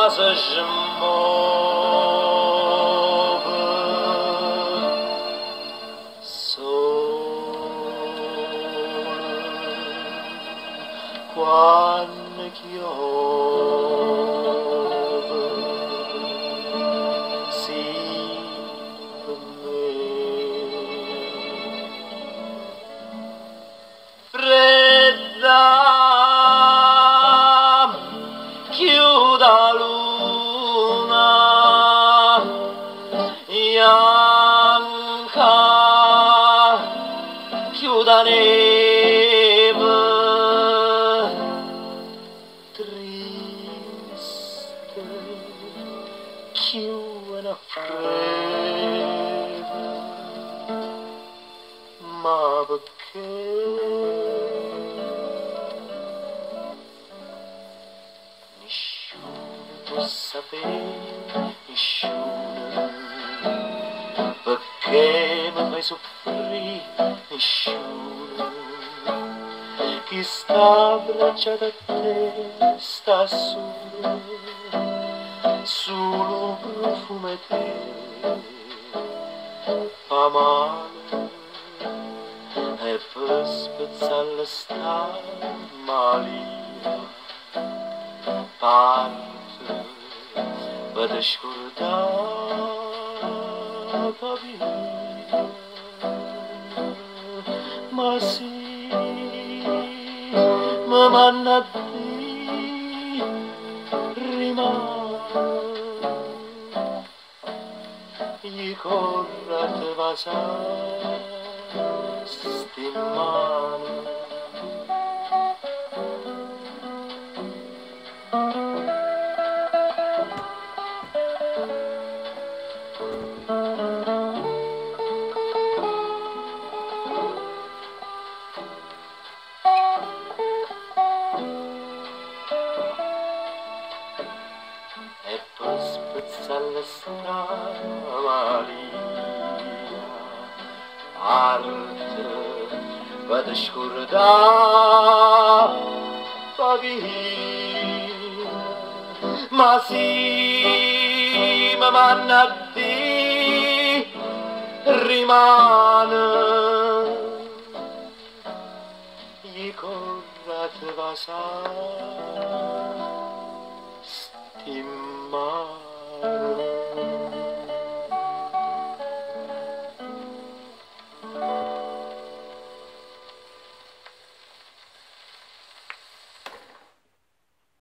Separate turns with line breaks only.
se muove solo quando piove, sì per me. Fredda chiuda luna, bianca chiuda neve, triste chiuda fredda, ma perché? Può sapere nessuno perché mi fai soffrire nessuno chi sta abbracciato a te sta solo profumo te fa male e per spezzare sta malia parte per scordare via, ma sì, mi manna a te, rimane, gli corre te va sa, stimane. E poi spezzare la stramalia, arte per scordare va via, ma sì, mi manna a te, rimane, gli corrate va sa, stimare.